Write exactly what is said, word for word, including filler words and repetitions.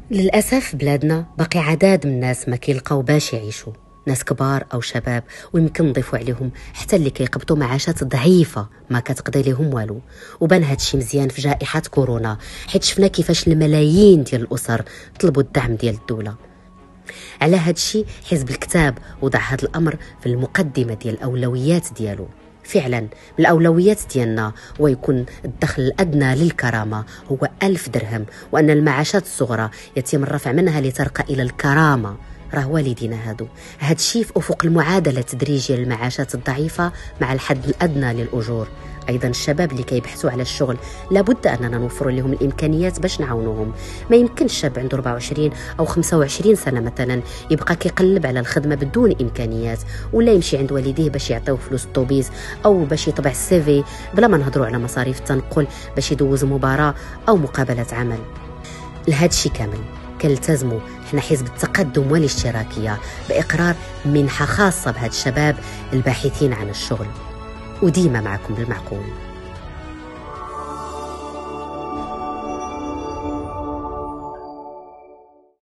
للأسف بلادنا باقي عداد من الناس ما كيلقاو باش يعيشوا، ناس كبار أو شباب، ويمكن نضيفوا عليهم حتى اللي كيقبضوا معاشات ضعيفة ما كتقضي لهم والو. وبان هادشي مزيان في جائحة كورونا، حيت شفنا كيفاش الملايين ديال الأسر طلبوا الدعم ديال الدولة. على هادشي حزب الكتاب وضع هذا الأمر في المقدمة ديال الأولويات ديالو. فعلا من الأولويات ديالنا ويكون الدخل الأدنى للكرامة هو ألف درهم، وأن المعاشات الصغرى يتم الرفع منها لترقى إلى الكرامة. راه والدينا هادو هاد الشيء في أفق المعادلة التدريجية للمعاشات الضعيفة مع الحد الأدنى للأجور. أيضا الشباب اللي كيبحثوا على الشغل لابد أننا نوفر لهم الإمكانيات باش نعاونوهم. ما يمكنش شاب عنده أربعة وعشرين أو خمسة وعشرين سنة مثلا يبقى كيقلب على الخدمة بدون إمكانيات، ولا يمشي عند والديه باش يعطيوه فلوس الطوبيز أو باش يطبع السيفي، بلا ما نهضروا على مصاريف التنقل باش يدوز مباراة أو مقابلة عمل. لهادشي كامل كنلتزموا حنا حزب التقدم والاشتراكية بإقرار منحة خاصة بهاد الشباب الباحثين عن الشغل، وديما معكم بالمعقول.